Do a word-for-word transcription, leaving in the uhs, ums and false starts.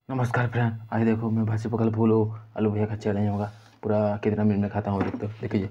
नमस्कार फ्रेंड, आज देखो मैं भाजी पकल फूल हूँ। आलू भैया का चैलेंज होगा। पूरा कितना मिनट में खाता हूँ देख तो देखिए।